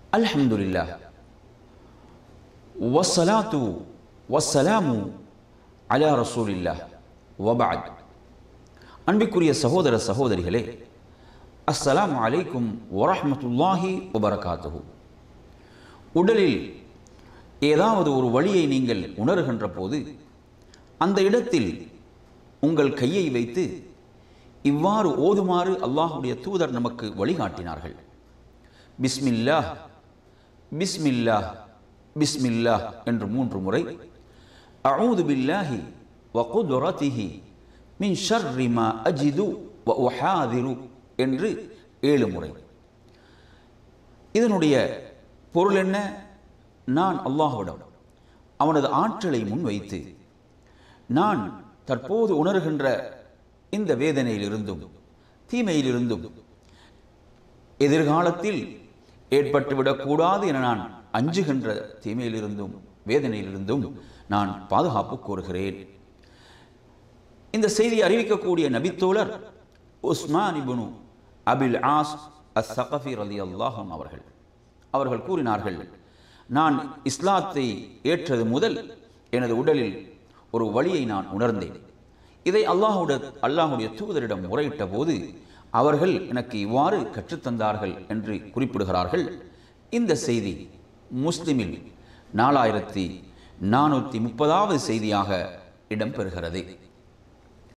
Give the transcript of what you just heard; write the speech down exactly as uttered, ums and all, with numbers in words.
அல்ஹம்துலில்லாஹ் வஸ்ஸலாத்து வஸ்ஸலாமு அலா ரசூலில்லாஹ் வபஅத். அன்பிற்குரிய சகோதர சகோதரிகளே, அஸ்ஸலாமு அலைக்கும் வரஹ்மத்துல்லாஹி வபரகாத்துஹு. உடலில் ஏதாவது ஒரு வலியை நீங்கள் உணர்கின்ற போது அந்த இடத்தில் உங்கள் கையை வைத்து இவ்வாறு ஓதுமாறு அல்லாஹுடைய தூதர் நமக்கு வழிகாட்டினார்கள். பிஸ்மில்லாஹ் பிஸ்மில்லாஹ் பிஸ்மில்லாஹ் என்று மூன்று முறை, அஊது பில்லாஹி வ குத்ரத்திஹி மின் ஷர்ரி மா அஜிது வ உஹாதிரு என்று ஏழு முறை. இதனுடைய பொருள் என்ன? நான் அல்லாஹ்விடம் அவனது ஆற்றலை முன்வைத்து நான் தற்போது உணர்கின்ற இந்த வேதனையிலிருந்தும் தீமையிலிருந்தும் எதிர்காலத்தில் ஏற்பட்டுவிடக்கூடாது என நான் அஞ்சுகின்ற தீமையிலிருந்தும் வேதனையிலிருந்தும் நான் பாதுகாப்பு கோருகிறேன். இந்த செய்தியை அறிவிக்கக்கூடிய நபித்தோழர் உஸ்மான் இப்னு அபில் ஆஸ் அஸ்-ஸகஃபி ரலியல்லாஹு அன்ஹு அவர்கள் அவர்கள் கூறினார்கள், நான் இஸ்லாத்தை ஏற்றது முதல் எனது உடலில் ஒரு வலியை நான் உணர்ந்தேன். இதை அல்லாஹுடைய அல்லாஹுடைய தூதரிடம் முறையிட்ட போது அவர்கள் எனக்கு இவ்வாறு கற்றுத்தந்தார்கள் என்று குறிப்பிடுகிறார்கள். இந்த செய்தி முஸ்லிமில் நாலாயிரத்தி நானூற்றி முப்பதாவது செய்தியாக இடம்பெறுகிறது.